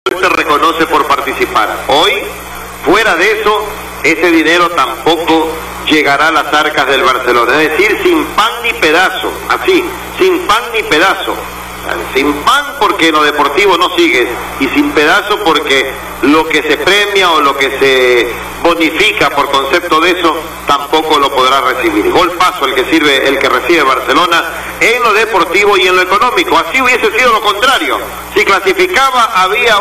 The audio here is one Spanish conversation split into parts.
te reconoce por participar. Hoy, fuera de eso, ese dinero tampoco llegará a las arcas del Barcelona. Es decir, sin pan ni pedazo, así, sin pan ni pedazo. Sin pan porque en lo deportivo no sigues, y sin pedazo porque lo que se premia o lo que se bonifica por concepto de eso tampoco lo podrá recibir. Golpazo el que recibe Barcelona en lo deportivo y en lo económico. Así hubiese sido lo contrario. Si clasificaba había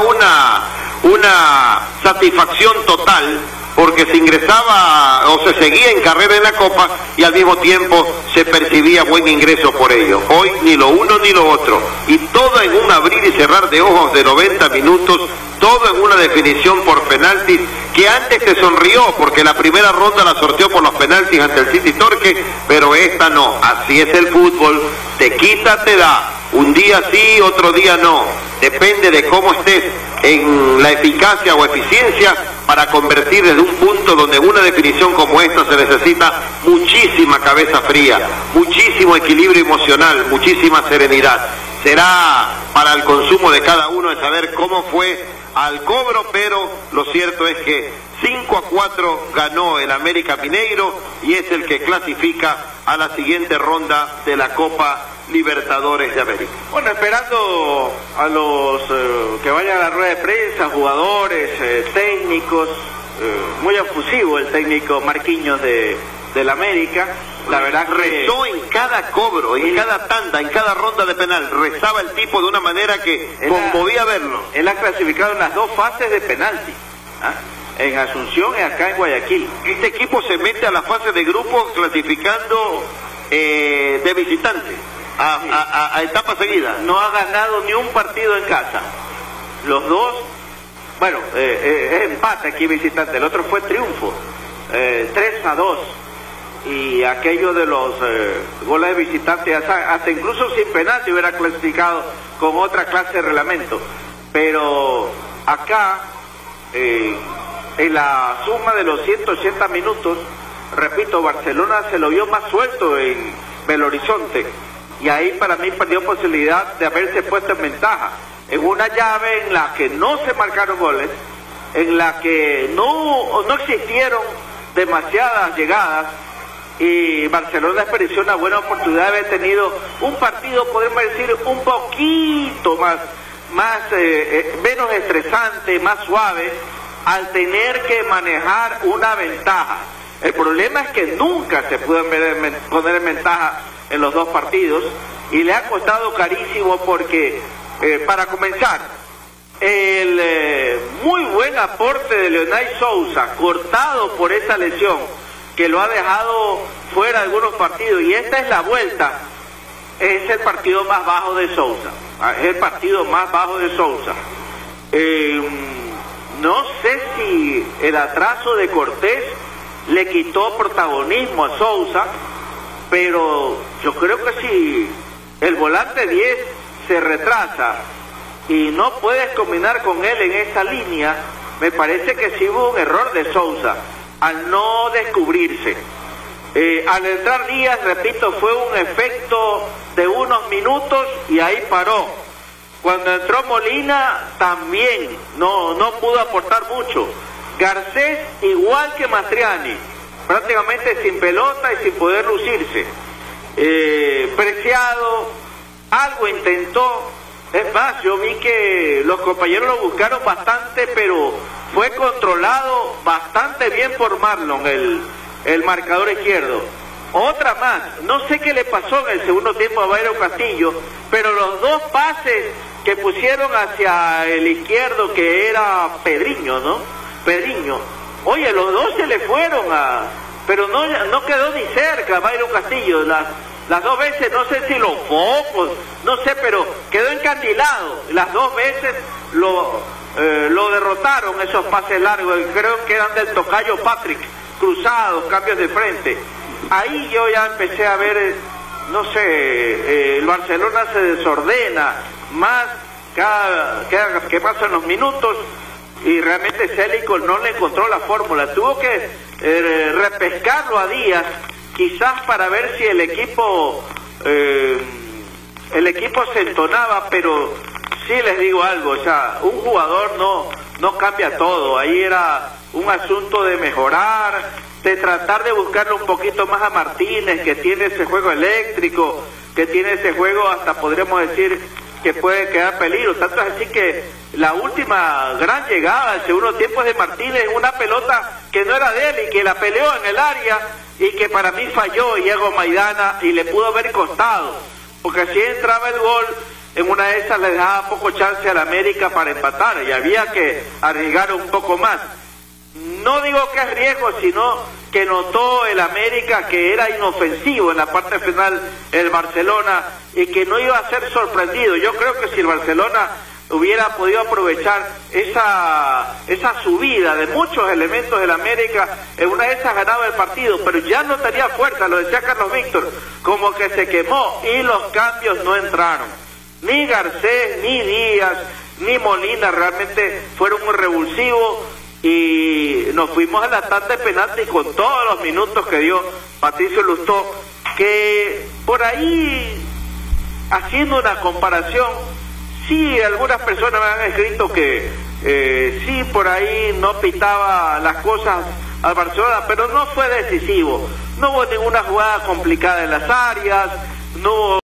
una satisfacción total, porque se ingresaba o se seguía en carrera en la Copa y al mismo tiempo se percibía buen ingreso por ello. Hoy ni lo uno ni lo otro, y todo en un abrir y cerrar de ojos de 90 minutos, todo en una definición por penaltis, que antes se sonrió porque la primera ronda la sorteó por los penaltis ante el City Torque, pero esta no. Así es el fútbol, te quita, te da, un día sí, otro día no, depende de cómo estés en la eficacia o eficiencia para convertir desde un punto donde una definición como esta se necesita muchísima cabeza fría, muchísimo equilibrio emocional, muchísima serenidad. Será para el consumo de cada uno de saber cómo fue al cobro, pero lo cierto es que 5-4 ganó el América Mineiro y es el que clasifica a la siguiente ronda de la Copa Libertadores de América. Bueno, esperando a los que vayan a la rueda de prensa, jugadores, técnicos, muy efusivo el técnico Marquinhos del América. La verdad rezó en cada cobro, en cada tanda, en cada ronda de penal, rezaba el tipo de una manera que conmovía verlo. Él ha clasificado en las dos fases de penalti, en Asunción y acá en Guayaquil. Este equipo se mete a la fase de grupo clasificando de visitante. A etapa seguida. No ha ganado ni un partido en casa. Los dos, bueno, es empate aquí visitante, el otro fue triunfo, 3-2. Y aquello de los goles de visitante, hasta incluso sin penalti hubiera clasificado con otra clase de reglamento. Pero acá, en la suma de los 180 minutos, repito, Barcelona se lo vio más suelto en Belo Horizonte. Y ahí para mí perdió posibilidad de haberse puesto en ventaja. En una llave en la que no se marcaron goles, en la que no existieron demasiadas llegadas, y Barcelona desperdició una buena oportunidad de haber tenido un partido, podemos decir, un poquito menos estresante, más suave, al tener que manejar una ventaja. El problema es que nunca se pudo poner en ventaja en los dos partidos, y le ha costado carísimo porque, para comenzar, el muy buen aporte de Leonay Sousa, cortado por esa lesión, que lo ha dejado fuera de algunos partidos, y esta es la vuelta, es el partido más bajo de Sousa, es el partido más bajo de Sousa. No sé si el atraso de Cortés le quitó protagonismo a Sousa, pero yo creo que si el volante 10 se retrasa y no puedes combinar con él en esa línea, me parece que sí hubo un error de Sousa al no descubrirse. Al entrar Díaz, repito, fue un efecto de unos minutos y ahí paró. Cuando entró Molina también no pudo aportar mucho. Garcés igual que Mastriani, prácticamente sin pelota y sin poder lucirse. Preciado algo intentó, es más, yo vi que los compañeros lo buscaron bastante, pero fue controlado bastante bien por Marlon, el marcador izquierdo. Otra más, no sé qué le pasó en el segundo tiempo a Byron Castillo, pero los dos pases que pusieron hacia el izquierdo, que era Pedriño, ¿no? Pedriño, oye, los dos se le fueron pero no quedó ni cerca Byron Castillo, las dos veces, no sé si los focos, no sé, pero quedó encandilado, las dos veces lo derrotaron esos pases largos, creo que eran del tocayo Patrick, cruzados, cambios de frente. Ahí yo ya empecé a ver, no sé, el Barcelona se desordena más cada que pasan los minutos, y realmente Célico no le encontró la fórmula, tuvo que repescarlo a Díaz, quizás para ver si el equipo se entonaba, pero sí les digo algo, o sea, un jugador no cambia todo, ahí era un asunto de mejorar, de tratar de buscarle un poquito más a Martínez, que tiene ese juego eléctrico, que tiene ese juego hasta podríamos decir que puede quedar peligro, tanto es así que la última gran llegada del segundo tiempo es de Martínez, una pelota que no era de él y que la peleó en el área y que para mí falló Diego Maidana y le pudo haber costado, porque si entraba el gol, en una de esas le dejaba poco chance a la América para empatar y había que arriesgar un poco más. No digo que es riesgo, sino que notó el América que era inofensivo en la parte final el Barcelona y que no iba a ser sorprendido. Yo creo que si el Barcelona hubiera podido aprovechar esa subida de muchos elementos del América, en una de esas ganaba el partido, pero ya no tenía fuerza, lo decía Carlos Víctor, como que se quemó y los cambios no entraron. Ni Garcés, ni Díaz, ni Molina realmente fueron un revulsivo y nos fuimos a la tanda de penalti con todos los minutos que dio Patricio Lustó, que por ahí, haciendo una comparación, sí, algunas personas me han escrito que sí, por ahí no pitaba las cosas al Barcelona, pero no fue decisivo, no hubo ninguna jugada complicada en las áreas, no hubo